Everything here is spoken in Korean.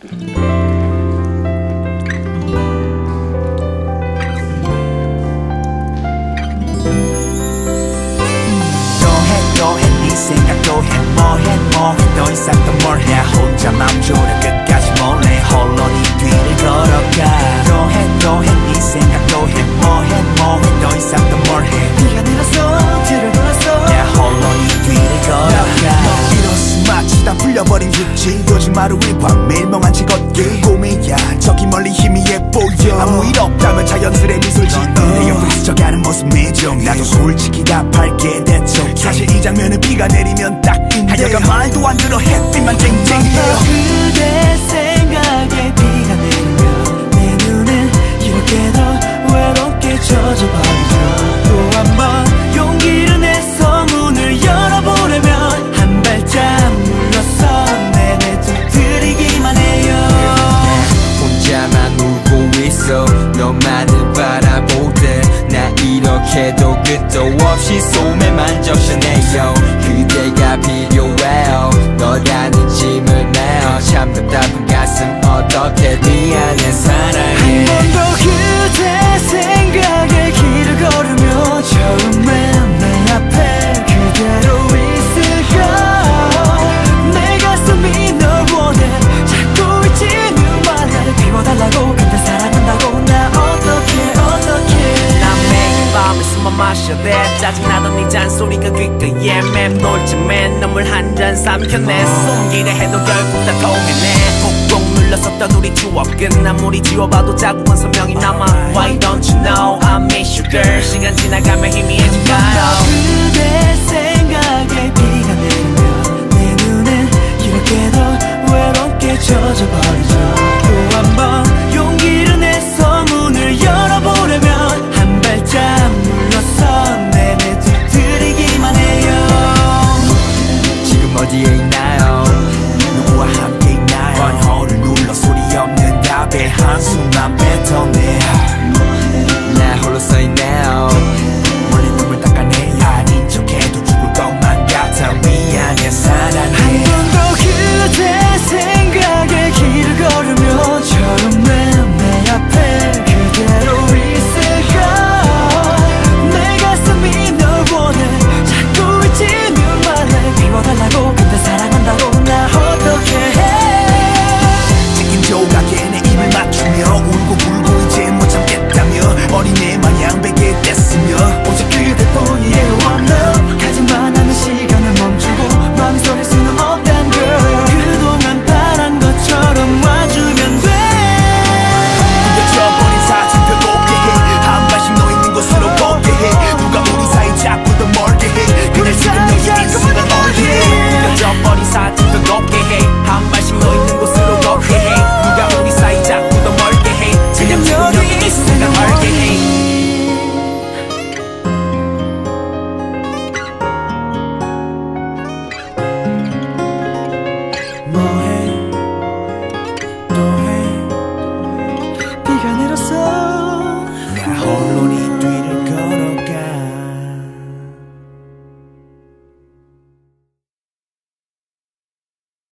생각도 해 뭐해 더 이상 또 뭘 해 혼자 맘 졸여 끝까지 몰래 홀로 네 뒤를 걸어가 또 해 네 생각도 해 뭐해 더 이상 또 뭘 해 네가 내려서 뒤를 돌아서 내 홀로 네 뒤를 걸어가 너 이런 마치 다 풀려버린 육지 거짓말을 위반 밀멍한 채 걷기 꿈이야 저기 멀리 희미해 보여 아무 일 없다면 자연스레 미소를 짓는 내 옆으로 스쳐가는 모습 미정 나도 솔직히 답할게 대충 사실 이 장면은 비가 내리면 딱인데 하여간 말도 안 들어 햇빛만 쨍쨍해 그대 생각에 비가 내리면 내 눈은 이렇게도 외롭게 젖어버리죠 또 한 번 용기를 내서 문을 열어보려면 한 발짝 물러서 내내 두드리기만 해요 혼자만 울고 있어 너만을 바라보듯 나 이렇게도 끝도 없이 소매만 적셔내요 그대가 필요해요 너라는 짐을 메어 참 답답한 가슴 어떻게 네 안에 사랑해 한 번 더 그대 생각에 길을 걸으며 처음엔 내 앞에 그대로 있을까 내 가슴이 널 원해 찾고 있지는 말해 비워달라고 근데 사랑한다고 나 어떡해 난 매일 밤에 숨만 마셔대 짜증나던 네 잔소리가 귓가에 맴돌지 맨 눈물 한 잔 삼켜내 숨기려 해도 결국 다 통해내 꾹꾹 눌렀었던 우리 추억은 아무리 지워봐도 자국은 선명히 남아 Why don't you know I miss you girl 시간 지나가면 희미해질까요 그대 생각에 비가 내리면 내 눈은 이렇게도 외롭게 젖어버리죠 또 한 번 용기를 내서 문을 열어보려면 한 발짝 물러서 내내 두드리기만 해요 지금 어디에 있나요 누구와 함께 있나요 번호를 눌러 소리 없는 답에 한숨만 뱉어내